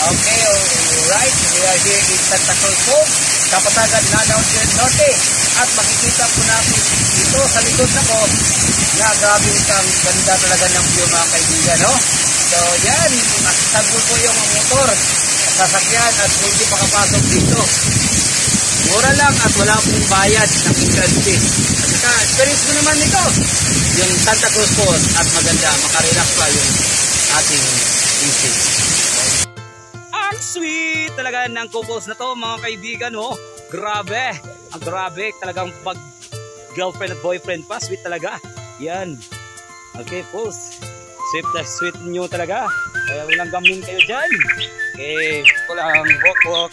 Okay, alright. We are here in Santa Cruz Falls, Kapatagan, Lanao del Norte. At makikita po natin dito sa likod na ko na grabe ang ganda talaga ng view mga kaibigan, no? So yan, sagol po yung motor, sasakyan at hindi makapasok dito. Mura lang at wala pong bayad ng entrance fee. At saka experience mo naman nito, yung Santa Cruz Falls, at maganda, makarelax pa yung ating isip. Ang sweet talaga ng couples na to mga kaibigan, oh. Grabe, ang grabe talagang pag girlfriend at boyfriend pa, sweet talaga. Yan. Okay, pulse. Sweet na sweet nyo talaga. Kaya walang gamin kayo dyan. Okay, walang walk.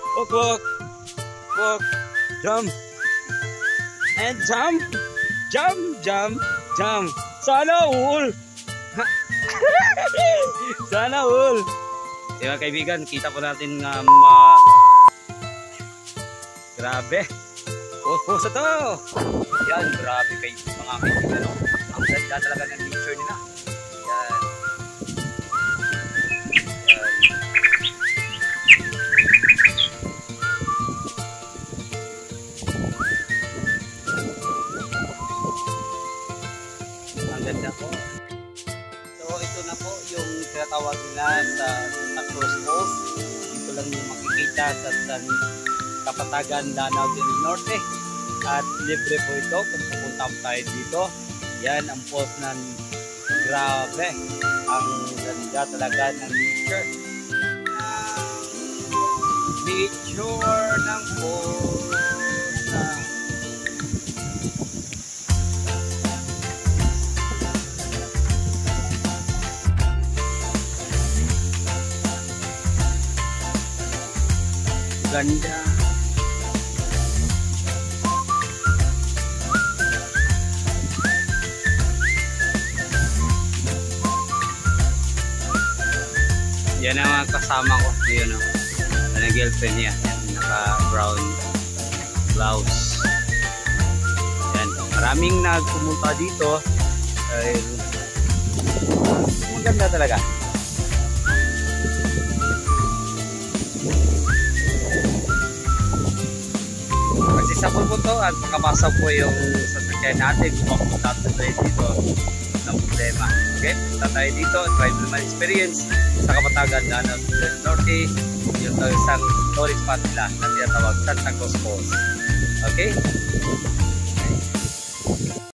Jump. And jump. Sana all. Sana all. Diba kaibigan, kita po natin nga grabe. Puso to. Yan, grabe kayo mga kaibigan. Ang ganda talaga ng picture nila. Yan. Ang ganda po. So ito na po yung tinatawag nila sa Santa Cruz Falls. Dito lang yung makikita sa Kapatagan, Lanao del Norte. At libre po ito kung pupunta tayo dito. Yan ang falls ng grabe. Ang ganda talaga ng picture. Picture ng falls na ganda. Yan ang mga kasama ko. Yun o. Yan ang girlfriend niya. Naka-brown blouse. Yan. Maraming nagpumunta dito. Maganda talaga. Magsisapol po to at makapasok po yung sasakyan natin. Kung mapunta tayo dito ng problema. Okay? Punta tayo dito. Try naman experience sa Kapatagan, Lanao del Norte. Yung isang tourist spot nila na tinatawag Santa Cruz Falls. Okay?